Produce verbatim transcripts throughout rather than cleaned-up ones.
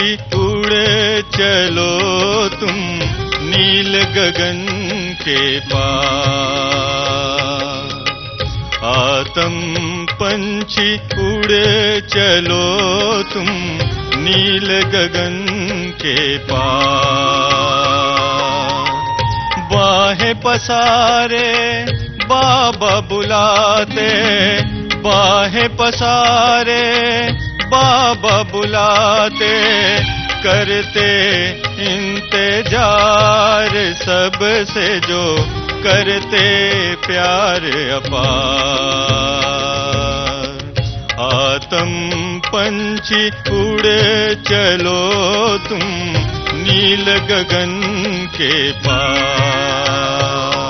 पंछी उड़े चलो तुम नील गगन के पार। आत्म पंछी उड़े चलो तुम नील गगन के पार। बाहें पसारे बाबा बुलाते, बाहें पसारे बाबा बुलाते, करते इंतजार सबसे जो करते प्यार अपार। आत्म पंछी उड़े चलो तुम नील गगन के पार।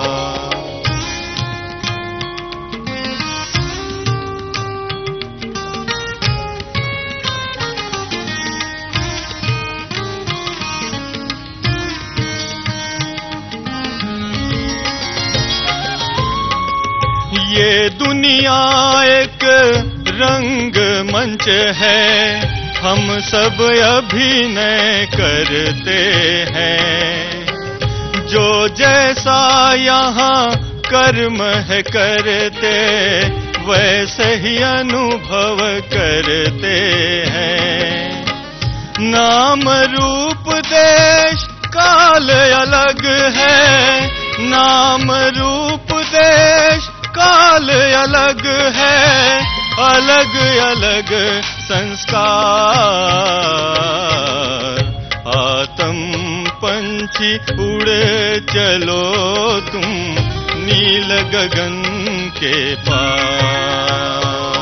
ये दुनिया एक रंग मंच है, हम सब अभिनय करते हैं। जो जैसा यहाँ कर्म है करते, वैसे ही अनुभव करते हैं। नाम रूप देश काल अलग है, नाम रूप देश काल अलग है, अलग अलग संस्कार। आत्म पंछी उड़े चलो तुम नील गगन के पार।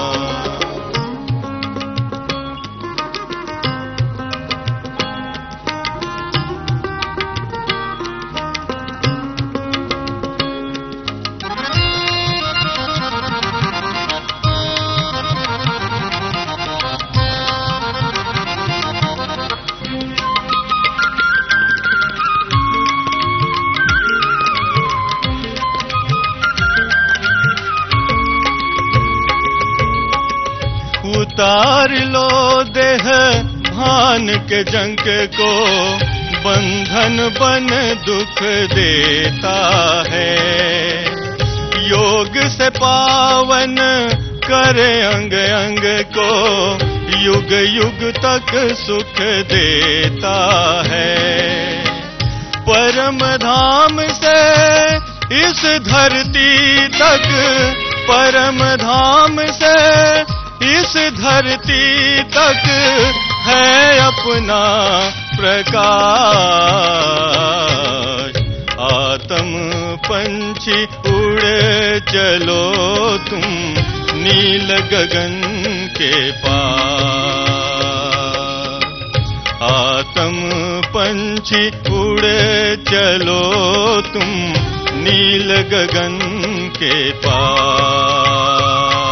उतार लो देह भान के जंक को, बंधन बन दुख देता है। योग से पावन करे अंग अंग को, युग युग तक सुख देता है। परम धाम से इस धरती तक, परम धाम से इस धरती तक है अपना प्रकाश। आत्म पंछी उड़े चलो तुम नील गगन के पार। आत्म पंछी उड़े चलो तुम नील गगन के पार।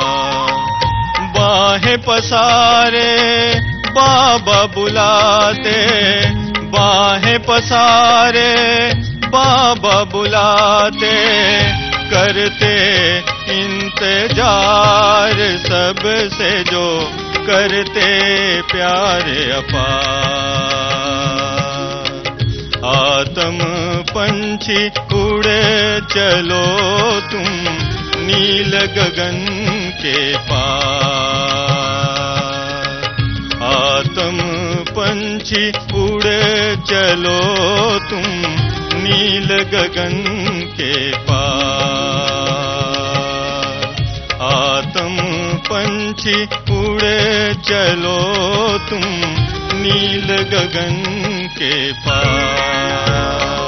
बाहें पसारे बाबा बुलाते, बाहें पसारे बाबा बुलाते, करते इंतजार सबसे जो करते प्यार अपार। आत्म पंछी उड़े चलो तुम नील गगन के पार। आत्म पंछी उड़े चलो तुम नील गगन के पार। आत्म पंछी उड़े चलो तुम नील गगन के पार।